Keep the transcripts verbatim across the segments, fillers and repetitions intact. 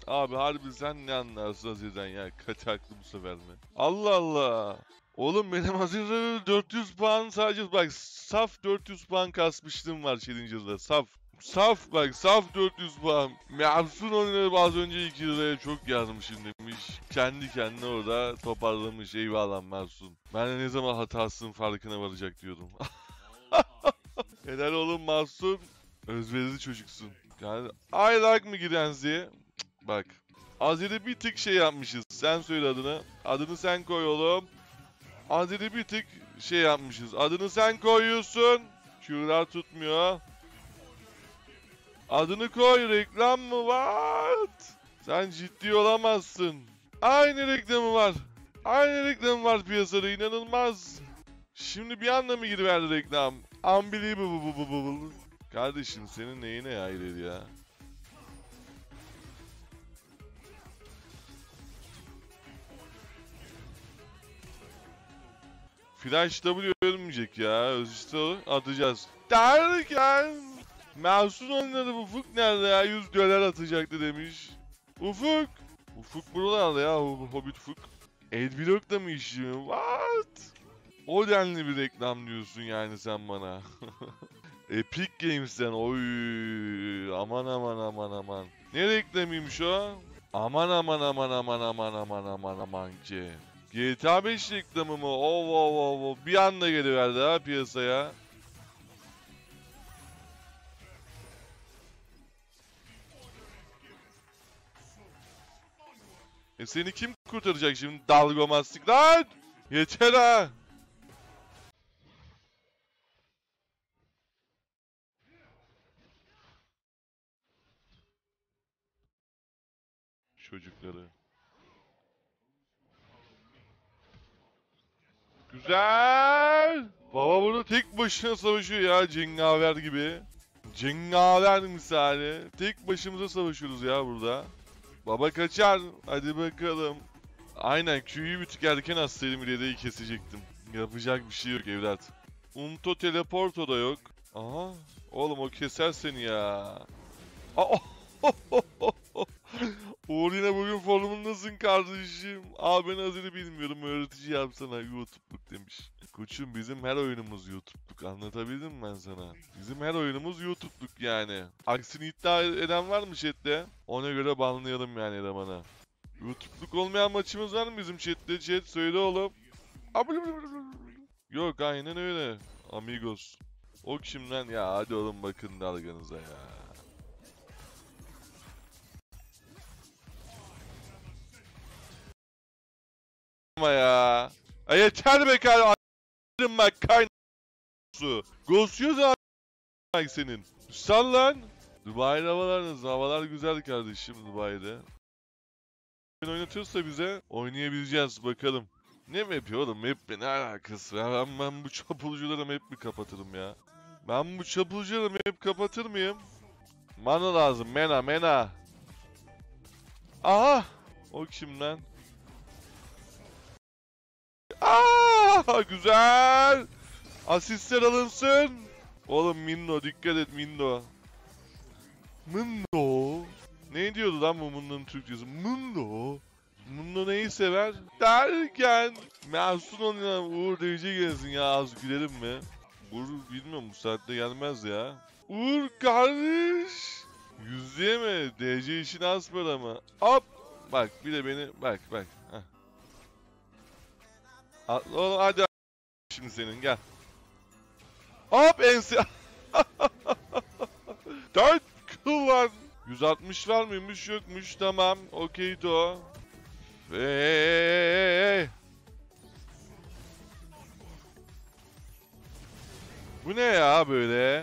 Abi harbi sen ne anlarsın Azir'den ya? Kaç haklı bu sefer mi? Allah Allah. Oğlum benim Azir'de dört yüz puan sadece bak saf dört yüz puan kasmışlığım var Challenger'da saf. Saf bak saf dört yüz puan. Mersun oynayıp az önce iki liraya çok yazmışım demiş. Kendi kendine orada toparlamış, eyvallah Mersun. Ben de ne zaman hatasının farkına varacak diyordum. Helal oğlum Mersun. Özverili çocuksun. Yani I like mi Girenzi? Bak. Azir'i bir tık şey yapmışız. Sen söyle adını. Adını sen koy oğlum. Azir'i bir tık şey yapmışız. Adını sen koyuyorsun. Q'lar tutmuyor. Adını koy. Reklam mı var? Sen ciddi olamazsın. Aynı reklamı var. Aynı reklamı var piyasada. İnanılmaz. Şimdi bir anda mı giriverdi reklam? Unbelievable. Kardeşim senin neyine ayrı ya? Flash W ölmeyecek ya. Özüstü atacağız. Derken Mersun oynadı. Ufuk nerede ya? yüz dolar atacaktı demiş. Ufuk. Ufuk buralarda ya. Hobbit Ufuk. Adblock'ta mı işiyor? What? O denli bir reklam diyorsun yani sen bana. Epic Games'ten. Oy. Aman aman aman aman. Ne reklamıymış o? Aman aman aman aman aman aman aman aman ki. G T A beş reklamı mı? Oo, oo, oo. Bir anda geliverdi ha piyasaya. E seni kim kurtaracak şimdi? Dalgomastik lan! Yeter ha! Çocukları. Güzel! Baba burada tek başına savaşıyor ya cengaver gibi. Cengaver misali. Tek başımıza savaşıyoruz ya burada. Baba kaçar. Hadi bakalım. Aynen Q'yu bir tık erken atsaydım ileri kesecektim. Yapacak bir şey yok evlat. Unto teleporto da yok. Aha. Oğlum o keser seni ya. Aa. Uğur yine bugün formundasın kardeşim. Abi ben Azir'i bilmiyorum öğretici yapsana YouTube'luk demiş. Koçum bizim her oyunumuz YouTube'luk anlatabildim mi ben sana? Bizim her oyunumuz YouTube'luk yani. Aksini iddia eden var mı chatte? Ona göre banlayalım yani elemana. YouTube'luk olmayan maçımız var mı bizim chatte? Chat söyle oğlum. Yok aynen öyle. Amigos. O kimden ya hadi oğlum bakın dalganıza ya. Ama ya. E yeter be kardeşim bak kaynağı. Ghost'uyoruz abi senin. Sal lan. Dubai havalarınız. Havalar güzel kardeşim Dubai'de. Oynatıyorsa bize oynayabileceğiz bakalım. Ne map ya oğlum map ne alakası ya ben, ben bu çapulculara map mi kapatırım ya. Ben bu çapulculara map kapatır mıyım? Mana lazım mena mena. Aha. O kim lan? Aa güzel. Asistler alınsın. Oğlum Mindo dikkat et Mindo. Mindo. Ne diyordu lan bu Mundo'nun Türkçesi? Mundo. Mundo neyi sever? Derken Mersun oynayan Uğur D C gelsin ya az gülelim mi? Uğur bilmiyorum bu saatte gelmez ya. Uğur kardeş. Yüzlüğe mi? D C işin az para mı? Hop. Bak bir de beni bak bak. Heh. Atla oğlum hadi şimdi senin gel. Hop ense. Dört kullan. yüz altmış var mıymış yokmuş tamam. Okey to. Hey. Bu ne ya böyle?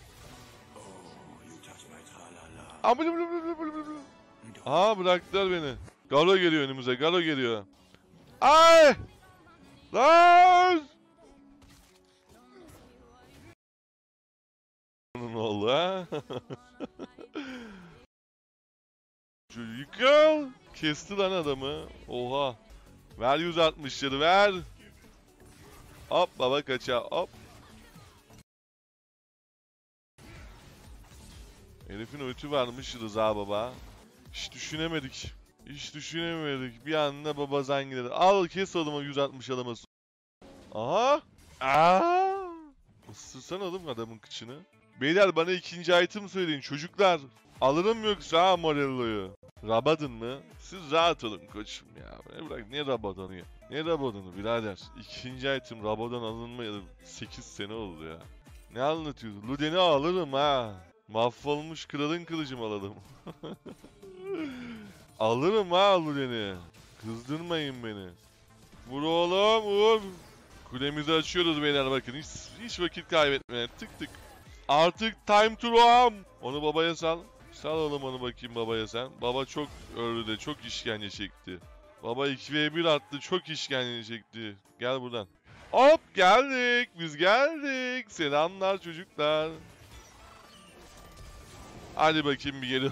Aa bıraktılar beni. Galo geliyor önümüze. Galo geliyor. Ay! Lan! Ne oldu ha? Yıkıl! Kesti lan adamı. Oha. Ver yüz altmışları ver. Hop baba kaça hop. Herifin ötü varmış Rıza baba. Hiç düşünemedik. Hiç düşünemedik. Bir anda babazan gider. Al kes adamı yüz altmış alaması. Aha. Aa. Isırsana oğlum adamın kıçını. Beyler bana ikinci item söyleyin çocuklar. Alırım yoksa ha Morello'yu. Rabadon mı? Siz rahat olun koçum ya. Ne bırak ne Rabadon'u ya. Ne Rabadon'u birader. İkinci item Rabadon alınmayalı sekiz sene oldu ya. Ne anlatıyorsun? Luden'i alırım ha. Mahvolmuş kralın kılıcımı alalım. Alırım ha Luden'i. Kızdırmayın beni. Vur oğlum vur. Kulemizi açıyoruz beyler bakın. Hiç, hiç vakit kaybetmeyin. Tık tık. Artık time to roam. Onu babaya sal. Sal oğlum onu bakayım babaya sen. Baba çok öldü de çok işkence çekti. Baba iki ve bir attı çok işkence çekti. Gel buradan. Hop geldik. Biz geldik. Selamlar çocuklar. Hadi bakayım bir gelin.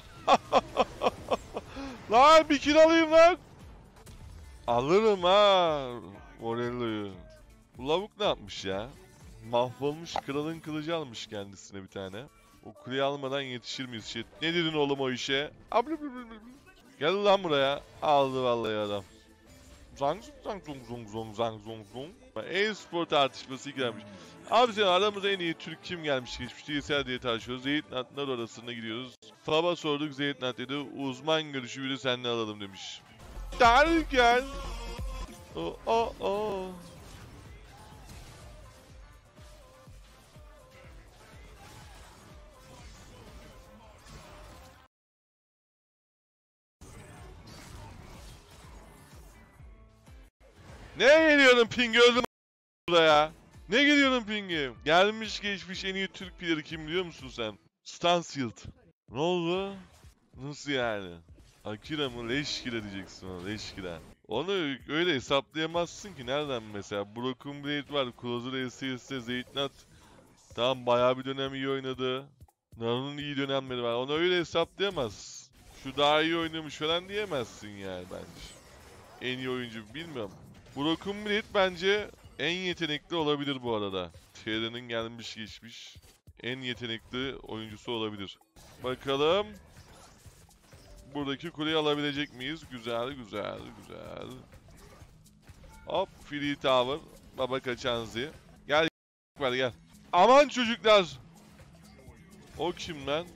Lan bir kill alayım lan. Alırım ha. Morello'yu. Bu lavuk ne yapmış ya? Mahvolmuş kralın kılıcı almış kendisine bir tane. O kuleyi almadan yetişir miyiz şey? Ne dedin oğlum o işe? Gel lan buraya. Aldı vallahi adam. Zang zong zong zong zong zang zong zong. E-spor tartışması gelmiş. Abi sen aramıza en iyi Türk kim gelmiş geçmiş değilse diye tartışıyoruz. Zeyt Natlar arasında gidiyoruz. Faba sorduk Zeyt Nat dedi. Uzman görüşü biri seninle alalım demiş. Derken. O o o. Ne geliyorsun pingi öldüm buraya? Ne geliyorsun pingi? Gelmiş geçmiş en iyi Türk player'ı kim biliyor musun sen? Stansfield. Ne oldu? Nasıl yani? Akira mı? Leşkira diyeceksin ona. Leşkira. Onu öyle hesaplayamazsın ki. Nereden mesela? Broken Blade var. Closer S S'de Zeytnat. Tamam bayağı bir dönem iyi oynadı. Naru'nun iyi dönemleri var. Onu öyle hesaplayamaz. Şu daha iyi oynamış falan diyemezsin yani bence. En iyi oyuncu bilmiyorum. Broken Blade bence en yetenekli olabilir bu arada. T R'nin gelmiş geçmiş en yetenekli oyuncusu olabilir. Bakalım. Buradaki kuleyi alabilecek miyiz? Güzel, güzel, güzel. Hop, Free Tower. Baba kaçanzi. Gel, var gel. Aman çocuklar. O kim lan?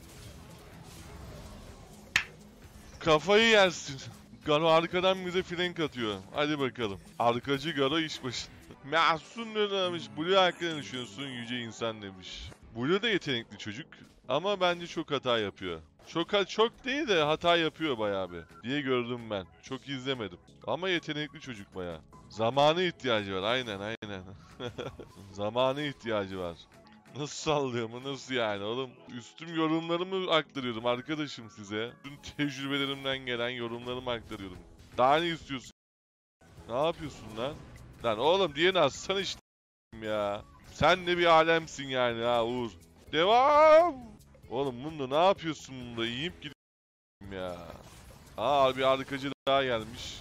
Kafayı yersin. Garo arkadan bize flank atıyor. Hadi bakalım. Arkacı Garo iş başı. Mahsun ne demiş? Blue hakkında düşünüyorsun yüce insan demiş. Blue da yetenekli çocuk. Ama bence çok hata yapıyor. Çok çok değil de hata yapıyor bayağı bir. Diye gördüm ben. Çok izlemedim. Ama yetenekli çocuk bayağı. Zamanı ihtiyacı var. Aynen aynen. Zamanı ihtiyacı var. Nasıl sallıyor mu? Nasıl yani oğlum? Üstüm yorumlarımı aktarıyordum arkadaşım size. Tüm tecrübelerimden gelen yorumlarımı aktarıyordum. Daha ne istiyorsun? Ne yapıyorsun lan? Lan oğlum diğerini atsana işte ya. Sen de bir alemsin yani ha Uğur. Devam! Oğlum bunda ne yapıyorsun bunda? Yiyip gidiyorum ya. Aa bir arkacı daha gelmiş.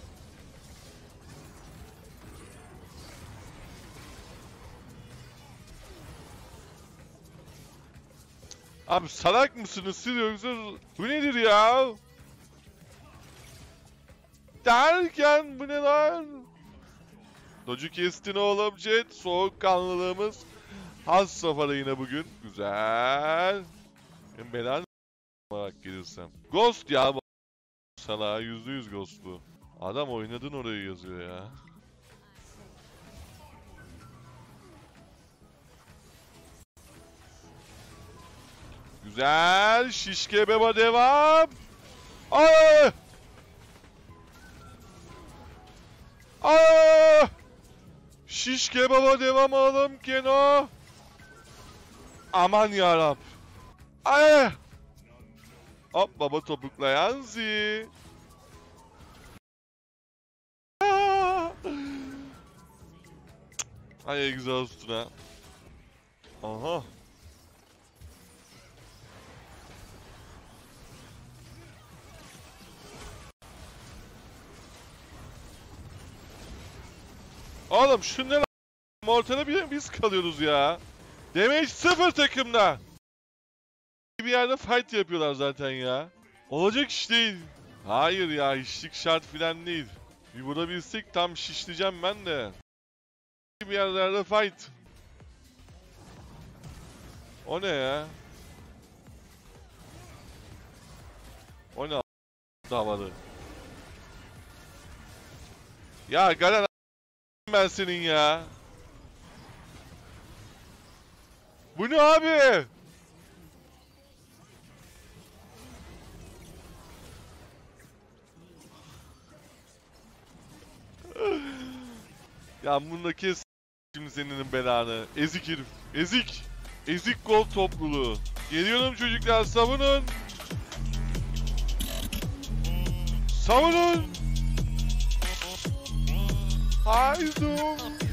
Abi salak mısınız siz yoksa bu nedir ya? Derken bu ne lan? Docu kestin oğlum Jet. Soğukkanlılığımız has safhada yine bugün. Güzel. Ben belanı bak gelirsem. Ghost ya bu. Sana yüzde yüz Ghost bu. Adam oynadın orayı yazıyor ya. Güzel. Şişke beba devam. Ay! Ay! Şişke baba devam oğlum Keno. Aman yarab. Ay! Hop baba topuklayan zi. Ay egzostuna. Aha. Oğlum şunları ortada bir biz kalıyoruz ya. Damage sıfır takımda. Bir yerde fight yapıyorlar zaten ya. Olacak iş değil. Hayır ya, hiçlik şart filan değil. Bir vurabilsek tam şişleyeceğim ben de. Bir yerlerde fight. O ne ya? O ne davalı? Ya Garen ben senin ya. Bu ne abi? Ya bunda kes şimdi senin belanı. Ezik herif. Ezik. Ezik gol topluluğu. Geliyorum çocuklar, savunun. Savunun. Haydi.